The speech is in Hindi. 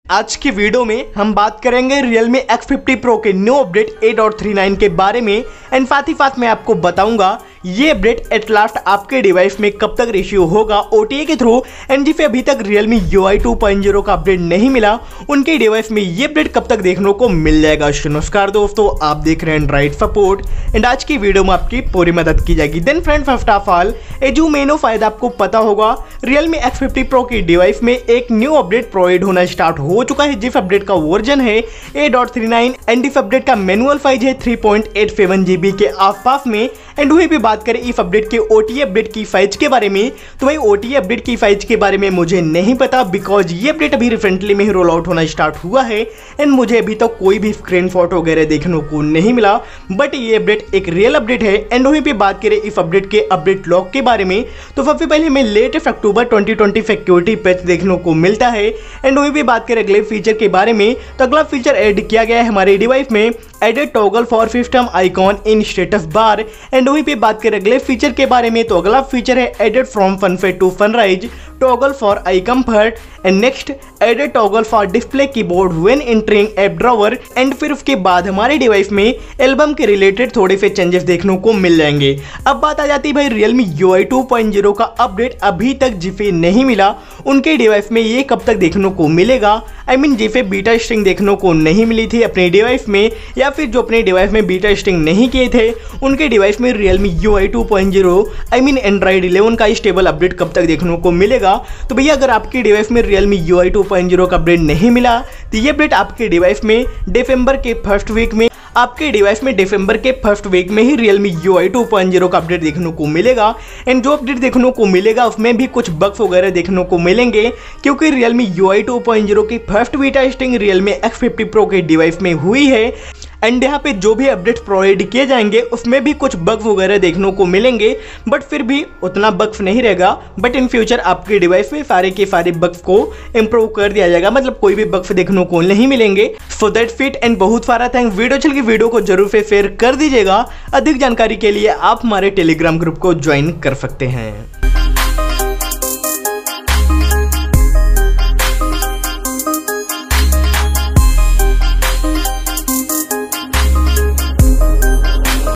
आज की वीडियो में हम बात करेंगे Realme X50 Pro के न्यू अपडेट 8.39 के बारे में एंड साथ ही साथ मैं आपको बताऊंगा ये अपडेट एट लास्ट आपके डिवाइस में कब तक इश्यू होगा OTA के थ्रू एंड जिसे अभी तक Realme UI 2.0 का अपडेट नहीं मिला उनके डिवाइस में ये अपडेट कब तक देखने को मिल जाएगा। नमस्कार दोस्तों, आप देख रहे हैं एंड्रॉइड सपोर्ट एंड आज की वीडियो में आपकी पूरी मदद की जाएगी। Then friends, first of all ये जो मेनो फायदा आपको पता होगा Realme X50 Pro की डिवाइस में एक न्यू अपडेट प्रोवाइड होना स्टार्ट हो चुका है जिस अपडेट का वर्जन है 8.39 एंड इस अपडेट का मैनुअल साइज है 3.87 GB के आसपास में। एंड वहीं पे बात करें इस अपडेट के OTA अपडेट की साइज के बारे में, तो भाई OTA अपडेट की साइज के बारे में मुझे नहीं पता बिकॉज ये अपडेट अभी रिसेंटली में ही रोल आउट होना स्टार्ट हुआ है एंड मुझे अभी तक कोई भी स्क्रीनशॉट वगैरह देखने को नहीं मिला, बट ये अपडेट एक रियल अपडेट है। एंड वहीं पे बात करें इस अपडेट के अपडेट लॉग के बारे में, तो सबसे पहले हमें लेटेस्ट अक्टूबर 2020 सिक्योरिटी पैच देखने को मिलता है। एंड वहीं पे बात करें अगले फीचर के बारे में, तो अगला फीचर ऐड किया गया है हमारे डिवाइस में added toggle for system icon in status bar. And वहीं पे बात करें अगले फीचर के बारे में, तो अगला फीचर है added from sunset to sunrise toggle for eye comfort and next added toggle for display keyboard when entering app drawer. And फिर उसके बाद हमारे डिवाइस में एल्बम के रिलेटेड थोड़े से चेंजेस देखने को मिल जाएंगे। अब बात आ जाती है भाई Realme UI 2.0 का अपडेट अभी तक जिसे नहीं मिला उनके डिवाइस में ये कब तक देखने को मिलेगा। आई मीन जिसे बीटा स्ट्रिंग देखने को नहीं मिली थी अपने डिवाइस में या फिर जो अपने डिवाइस में बीटा स्ट्रिंग नहीं किए थे उनके डिवाइस में Realme UI 2.0 I mean Android 11 का स्टेबल अपडेट कब तक देखने को मिलेगा। तो भैया अगर आपके डिवाइस में Realme UI 2.0 का अपडेट नहीं मिला तो ये अपडेट आपके डिवाइस में दिसंबर के फर्स्ट वीक में ही Realme UI 2.0 का अपडेट देखने को मिलेगा। एंड जो अपडेट देखने को मिलेगा उसमें भी कुछ बग्स वगैरह देखने को मिलेंगे क्योंकि Realme UI 2.0 की first beta testing Realme X50 Pro के डिवाइस में हुई है। एंड यहाँ पे जो भी अपडेट प्रोवाइड किए जाएंगे उसमें भी कुछ बग्स वगैरह देखने को मिलेंगे, बट फिर भी उतना बग्स नहीं रहेगा। बट इन फ्यूचर आपके डिवाइस में सारे के सारे बग्स को इम्प्रूव कर दिया जाएगा, मतलब कोई भी बग्स देखने को नहीं मिलेंगे। सो दैट्स इट एंड बहुत सारा थैंक। वीडियो को जरूर से शेयर कर दीजिएगा। अधिक जानकारी के लिए आप हमारे टेलीग्राम ग्रुप को ज्वाइन कर सकते हैं।